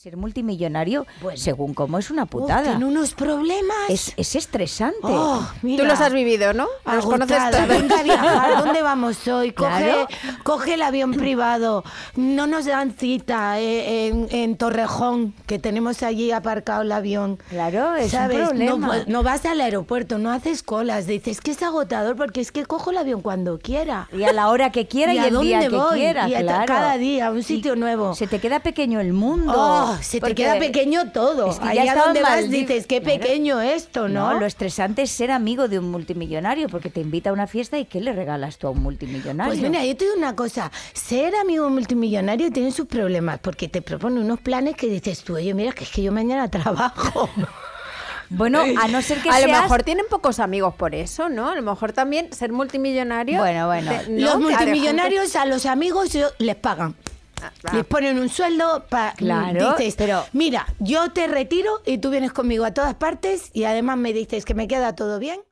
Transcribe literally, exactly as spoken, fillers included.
Ser multimillonario, Bueno. según cómo, es una Uf, putada. tiene unos problemas. Es, es estresante. Oh, mira. Tú los has vivido, ¿no? Los conoces Agotada, todos. venga a viajar, ¿dónde vamos hoy? Coge, Claro. coge el avión privado, no nos dan cita eh, en, en Torrejón, que tenemos allí aparcado el avión. Claro, es ¿Sabes? un problema. No, pu- no vas al aeropuerto, no haces colas, dices que es agotador porque es que cojo el avión cuando quiera. Y a la hora que quiera y, a el día dónde que voy? quiera, Y a- claro. cada día, a un Y sitio nuevo. Se te queda pequeño el mundo. Oh, se te porque queda pequeño todo. es que ya Allá estaba donde vas mal- dices, qué Claro. pequeño esto, ¿no? No, lo estresante es ser amigo de un multimillonario, porque te invita a una fiesta y ¿qué le regalas tú a un multimillonario? Pues mira, yo te digo una cosa, ser amigo multimillonario tiene sus problemas, porque te propone unos planes que dices tú, oye, mira, que es que yo mañana trabajo. Bueno, a no ser que a seas... lo mejor tienen pocos amigos por eso, ¿no? A lo mejor también ser multimillonario. Bueno, bueno. te- ¿no? Los Que multimillonarios a los amigos yo- les pagan. Ah, Les ponen un sueldo para... Claro, dices, pero- mira, yo te retiro y tú vienes conmigo a todas partes y además me dices que me queda todo bien.